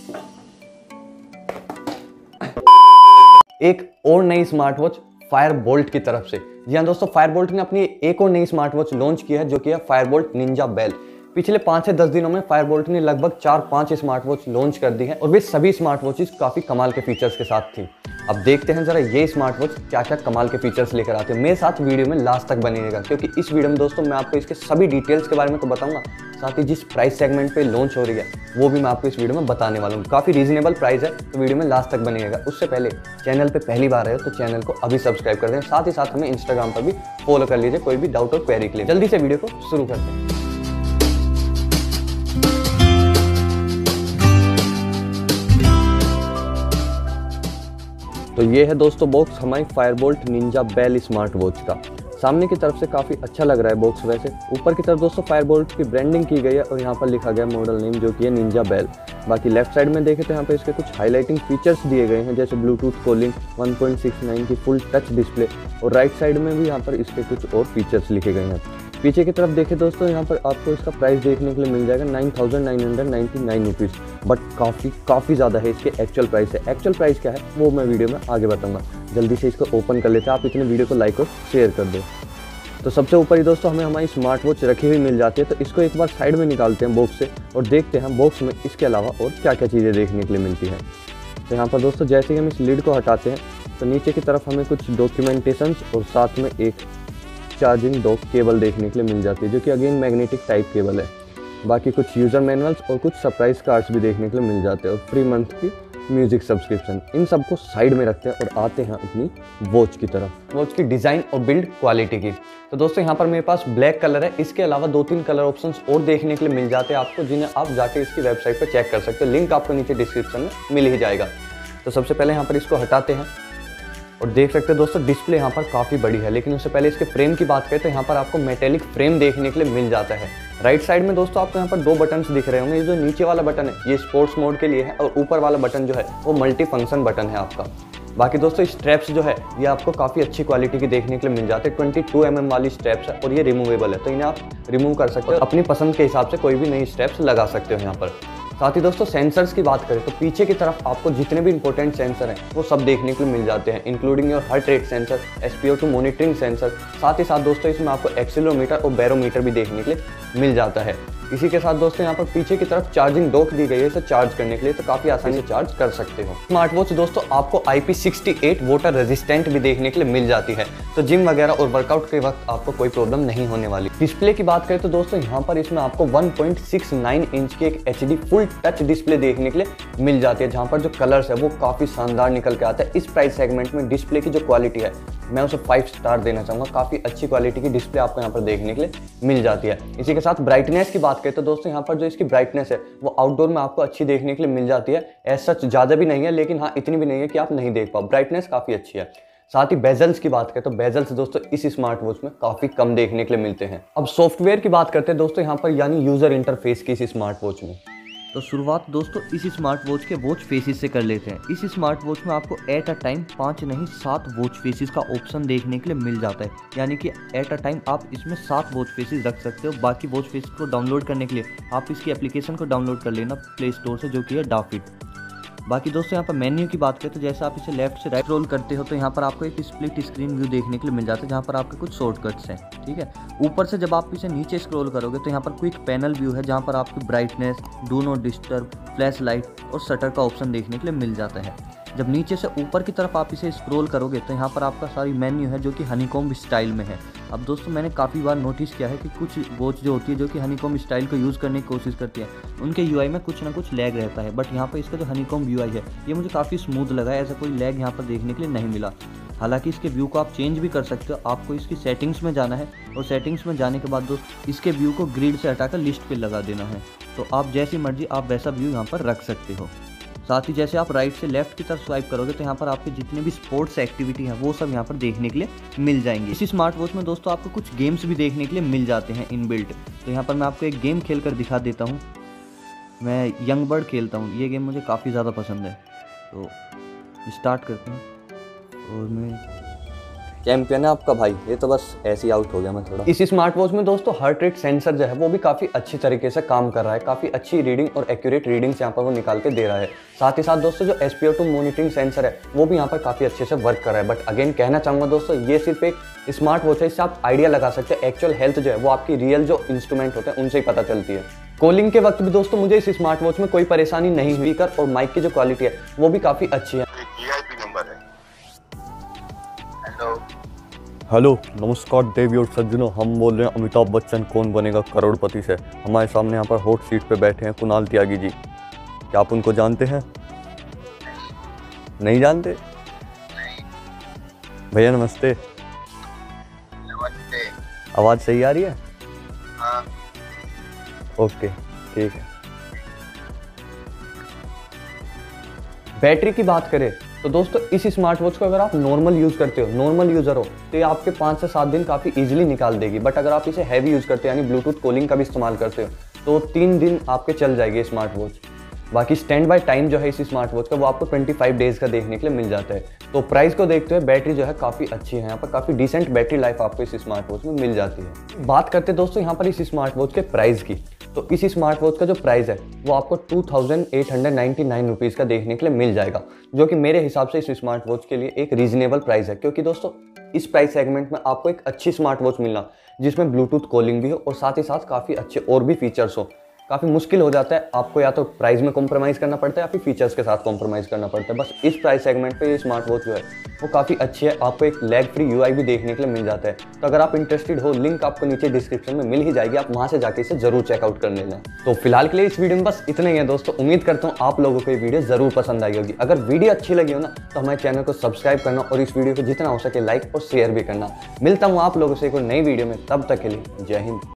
एक और नई स्मार्ट वॉच फायरबोल्ट की तरफ से। जी हाँ दोस्तों, फायरबोल्ट ने अपनी एक और नई स्मार्ट वॉच लॉन्च की है जो कि है फायरबोल्ट निंजा बेल। पिछले 5 से 10 दिनों में फायरबोल्ट ने लगभग 4-5 स्मार्ट वॉच लॉन्च कर दी है और वे सभी स्मार्ट वॉचेस काफी कमाल के फीचर्स के साथ थी। अब देखते हैं जरा ये स्मार्ट वॉच क्या क्या कमाल के फीचर्स लेकर आते हैं। मेरे साथ वीडियो में लास्ट तक बनिएगा क्योंकि इस वीडियो में दोस्तों मैं आपको इसके सभी डिटेल्स के बारे में तो बताऊंगा, साथ ही जिस प्राइस सेगमेंट पे लॉन्च हो रही है वो भी मैं आपको इस वीडियो में बताने वाला हूँ। काफी रीजनेबल प्राइस है तो वीडियो में लास्ट तक बनिएगा। उससे पहले चैनल पे पहली बार आए हो तो चैनल को अभी सब्सक्राइब कर दें, साथ ही साथ हमें इंस्टाग्राम पर भी फॉलो कर लीजिए कोई भी डाउट और क्वेरी के लिए। जल्दी से वीडियो को शुरू करते हैं। तो ये है दोस्तों बॉक्स हमारी Fireboltt Ninja Bell smart watch का। सामने की तरफ से काफ़ी अच्छा लग रहा है बॉक्स। वैसे ऊपर की तरफ दोस्तों फायरबोल्ट की ब्रांडिंग की गई है और यहाँ पर लिखा गया मॉडल नेम जो कि है निंजा बेल। बाकी लेफ्ट साइड में देखें तो यहाँ पे इसके कुछ हाईलाइटिंग फीचर्स दिए गए हैं जैसे ब्लूटूथ कॉलिंग, 1.69 की फुल टच डिस्प्ले और राइट साइड में भी यहाँ पर इसके कुछ और फीचर्स लिखे गए हैं। पीछे की तरफ देखें दोस्तों यहाँ पर आपको इसका प्राइस देखने के लिए मिल जाएगा 9,999 रुपीज़, बट काफ़ी ज़्यादा है इसके एक्चुअल प्राइस है। एक्चुअल प्राइस क्या है वो मैं वीडियो में आगे बताऊंगा। जल्दी से इसको ओपन कर लेते हैं, आप इतने वीडियो को लाइक और शेयर कर दो। तो सबसे ऊपर ही दोस्तों हमें हमारी स्मार्ट वॉच रखी हुई मिल जाती है, तो इसको एक बार साइड में निकालते हैं बॉक्स से और देखते हैं बॉक्स में इसके अलावा और क्या क्या चीज़ें देखने के लिए मिलती है। तो यहाँ पर दोस्तों जैसे ही हम इस लिड को हटाते हैं तो नीचे की तरफ हमें कुछ डॉक्यूमेंटेशंस और साथ में एक चार्जिंग डॉक केबल देखने के लिए मिल जाती है जो कि अगेन मैग्नेटिक टाइप केबल है। बाकी कुछ यूज़र मैनुअल्स और कुछ सरप्राइज कार्ड्स भी देखने के लिए मिल जाते हैं और फ्री मंथ की म्यूजिक सब्सक्रिप्शन। इन सबको साइड में रखते हैं और आते हैं अपनी वॉच की तरफ, वॉच की डिज़ाइन और बिल्ड क्वालिटी की। तो दोस्तों यहाँ पर मेरे पास ब्लैक कलर है, इसके अलावा 2-3 कलर ऑप्शंस और देखने के लिए मिल जाते हैं आपको, जिन्हें आप जाके इसकी वेबसाइट पर चेक कर सकते हो। लिंक आपको नीचे डिस्क्रिप्शन में मिल ही जाएगा। तो सबसे पहले यहाँ पर इसको हटाते हैं और देख सकते हैं दोस्तों डिस्प्ले यहाँ पर काफ़ी बड़ी है, लेकिन उससे पहले इसके फ्रेम की बात करें तो यहाँ पर आपको मेटेलिक फ्रेम देखने के लिए मिल जाता है। राइट साइड में दोस्तों आपको यहाँ पर 2 बटन्स दिख रहे होंगे। ये जो नीचे वाला बटन है ये स्पोर्ट्स मोड के लिए है और ऊपर वाला बटन जो है वो मल्टी फंक्शन बटन है आपका। बाकी दोस्तों स्ट्रैप्स जो है ये आपको काफ़ी अच्छी क्वालिटी की देखने के लिए मिल जाते हैं। 22 mm वाली स्ट्रैप्स है और ये रिमूवेबल है, तो इन्हें आप रिमूव कर सकते हो, अपनी पसंद के हिसाब से कोई भी नई स्ट्रैप्स लगा सकते हो यहाँ पर। साथ ही दोस्तों सेंसर्स की बात करें तो पीछे की तरफ आपको जितने भी इंपॉर्टेंट सेंसर हैं वो सब देखने को मिल जाते हैं, including your heart rate sensor, SpO2 monitoring sensor. साथ ही साथ दोस्तों इसमें आपको एक्सीलरोमीटर और बैरोमीटर भी देखने के लिए मिल जाता है। इसी के साथ दोस्तों यहाँ पर पीछे की तरफ चार्जिंग डॉक दी गई है इसे चार्ज करने के लिए, तो काफ़ी आसानी से चार्ज कर सकते हो। स्मार्ट वॉच दोस्तों आपको IP68 वाटर रेजिस्टेंट भी देखने के लिए मिल जाती है, तो जिम वगैरह और वर्कआउट के वक्त आपको कोई प्रॉब्लम नहीं होने वाली। डिस्प्ले की बात करें तो दोस्तों यहाँ पर इसमें आपको 1.69 इंच की एक HD फुल टच डिस्प्ले देखने के लिए मिल जाती है, जहाँ पर जो कलर्स है वो काफ़ी शानदार निकल के आता है। इस प्राइस सेगमेंट में डिस्प्ले की जो क्वालिटी है मैं उसे 5 स्टार देना चाहूँगा। काफ़ी अच्छी क्वालिटी की डिस्प्ले आपको यहाँ पर देखने के लिए मिल जाती है। इसी के साथ ब्राइटनेस की बात करें तो दोस्तों यहाँ पर जो इसकी ब्राइटनेस है वो आउटडोर में आपको अच्छी देखने के लिए मिल जाती है। ऐसा सच ज़्यादा भी नहीं है, लेकिन हाँ इतनी भी नहीं है कि आप नहीं देख पाओ। ब्राइटनेस काफ़ी अच्छी है। साथ ही बेजल्स की बात करें तो बेजल्स दोस्तों इस स्मार्ट वॉच में काफ़ी कम देखने के लिए मिलते हैं। अब सॉफ्टवेयर की बात करते हैं दोस्तों यहाँ पर, यानी यूज़र इंटरफेस की इस स्मार्ट वॉच में। तो शुरुआत दोस्तों इस स्मार्ट वॉच के वॉच फेसेस से कर लेते हैं। इस स्मार्ट वॉच में आपको एट अ टाइम 5 नहीं 7 वॉच फेसेस का ऑप्शन देखने के लिए मिल जाता है, यानी कि एट अ टाइम आप इसमें 7 वॉच फेसेस रख सकते हो। बाकी वॉच फेसेस को डाउनलोड करने के लिए आप इसकी एप्लीकेशन को डाउनलोड कर लेना प्ले स्टोर से, जो कि है डाफिट। बाकी दोस्तों यहाँ पर मेन्यू की बात करें तो जैसे आप इसे लेफ्ट से राइट रोल करते हो तो यहाँ पर आपको एक स्प्लिट स्क्रीन व्यू देखने के लिए मिल जाता है, जहाँ पर आपके कुछ शॉर्टकट्स हैं। ठीक है, ऊपर से जब आप इसे नीचे स्क्रॉल करोगे तो यहाँ पर क्विक पैनल व्यू है, जहाँ पर आपकी brightness, do not disturb, flash light और शटर का ऑप्शन देखने के लिए मिल जाता है। जब नीचे से ऊपर की तरफ आप इसे स्क्रॉल करोगे तो यहाँ पर आपका सारी मेन्यू है जो कि हनीकॉम्ब स्टाइल में है। अब दोस्तों मैंने काफ़ी बार नोटिस किया है कि कुछ वॉच जो होती है जो कि हनीकॉम्ब स्टाइल को यूज़ करने की कोशिश करती है, उनके UI में कुछ ना कुछ लैग रहता है, बट यहाँ पर इसका जो हनीकॉम्ब UI है ये मुझे काफ़ी स्मूथ लगा है। ऐसा कोई लैग यहाँ पर देखने के लिए नहीं मिला। हालांकि इसके व्यू को आप चेंज भी कर सकते हो। आपको इसकी सेटिंग्स में जाना है और सेटिंग्स में जाने के बाद दोस्त इसके व्यू को ग्रिड से हटाकर लिस्ट पे लगा देना है, तो आप जैसी मर्जी आप वैसा व्यू यहाँ पर रख सकते हो। साथ ही जैसे आप राइट से लेफ्ट की तरफ स्वाइप करोगे तो यहाँ पर आपके जितने भी स्पोर्ट्स एक्टिविटी हैं वो सब यहाँ पर देखने के लिए मिल जाएंगे। इसी स्मार्ट वॉच में दोस्तों आपको कुछ गेम्स भी देखने के लिए मिल जाते हैं इनबिल्ट। तो यहाँ पर मैं आपको एक गेम खेल कर दिखा देता हूँ। मैं यंग बर्ड खेलता हूँ, ये गेम मुझे काफ़ी ज़्यादा पसंद है। तो स्टार्ट करते हैं और मैं चैंपियन है आपका भाई। ये तो बस ऐसे ही आउट हो गया मैं थोड़ा। इस स्मार्ट वॉच में दोस्तों हार्ट रेट सेंसर जो है वो भी काफ़ी अच्छी तरीके से काम कर रहा है। काफ़ी अच्छी रीडिंग और एक्यूरेट रीडिंग्स यहाँ पर वो निकाल के दे रहा है। साथ ही साथ दोस्तों जो SpO2 मॉनिटरिंग सेंसर है वो भी यहाँ पर काफ़ी अच्छे से वर्क कर रहा है। बट अगेन कहना चाहूँगा दोस्तों, ये सिर्फ एक स्मार्ट वॉच है, इससे आप आइडिया लगा सकते हैं। एक्चुअल हेल्थ जो है वो आपकी रियल जो इंस्ट्रूमेंट होते हैं उनसे ही पता चलती है। कॉलिंग के वक्त भी दोस्तों मुझे इस स्मार्ट वॉच में कोई परेशानी नहीं हुई। स्पीकर और माइक की जो क्वालिटी है वो भी काफ़ी अच्छी है। नंबर है। हेलो हेलो नमस्कार देवी और सज्जनों, हम बोल रहे हैं अमिताभ बच्चन कौन बनेगा करोड़पति से। हमारे सामने यहाँ पर हॉट सीट पे बैठे हैं कुणाल त्यागी जी। क्या आप उनको जानते हैं? नहीं जानते? भैया नमस्ते। नमस्ते। आवाज़ सही आ रही है? हाँ। ओके ठीक है। बैटरी की बात करें तो दोस्तों इस स्मार्ट वॉच को अगर आप नॉर्मल यूज़ करते हो, नॉर्मल यूज़र हो, तो ये आपके 5 से 7 दिन काफ़ी इजीली निकाल देगी। बट अगर आप इसे हैवी यूज़ करते हो यानी ब्लूटूथ कॉलिंग का भी इस्तेमाल करते हो तो 3 दिन आपके चल जाएगी स्मार्ट वॉच। बाकी स्टैंड बाय टाइम जो है इस स्मार्ट वॉच का वो आपको 25 डेज़ का देखने के लिए मिल जाता है। तो प्राइस को देखते हुए बैटरी जो है काफ़ी अच्छी है। यहाँ पर काफ़ी डिसेंट बैटरी लाइफ आपको इस स्मार्ट वॉच में मिल जाती है। बात करते हैं दोस्तों यहाँ पर इस स्मार्ट वॉच के प्राइस की, तो इस स्मार्ट वॉच का जो प्राइस है वो आपको 2899 रुपीज़ का देखने के लिए मिल जाएगा, जो कि मेरे हिसाब से इस स्मार्ट वॉच के लिए एक रीजनेबल प्राइस है। क्योंकि दोस्तों इस प्राइस सेगमेंट में आपको एक अच्छी स्मार्ट वॉच मिलना जिसमें ब्लूटूथ कॉलिंग भी हो और साथ ही साथ काफ़ी अच्छे और भी फीचर्स हो, काफ़ी मुश्किल हो जाता है। आपको या तो प्राइस में कॉम्प्रोमाइज़ करना पड़ता है या फिर फीचर्स के साथ कॉम्प्रोमाइज़ करना पड़ता है। बस इस प्राइस सेगमेंट पे ये स्मार्ट वॉच जो है वो काफ़ी अच्छी है। आपको एक लैग फ्री UI भी देखने के लिए मिल जाता है। तो अगर आप इंटरेस्टेड हो, लिंक आपको नीचे डिस्क्रिप्शन में मिल ही जाएगी, आप वहाँ से जाके इसे जरूर चेकआउट कर लेना। तो फिलहाल के लिए इस वीडियो में बस इतना ही है दोस्तों। उम्मीद करता हूँ आप लोगों को ये वीडियो ज़रूर पसंद आई होगी। अगर वीडियो अच्छी लगी हो ना तो हमारे चैनल को सब्सक्राइब करना और इस वीडियो को जितना हो सके लाइक और शेयर भी करना। मिलता हूँ आप लोगों से एक नई वीडियो में, तब तक के लिए जय हिंद।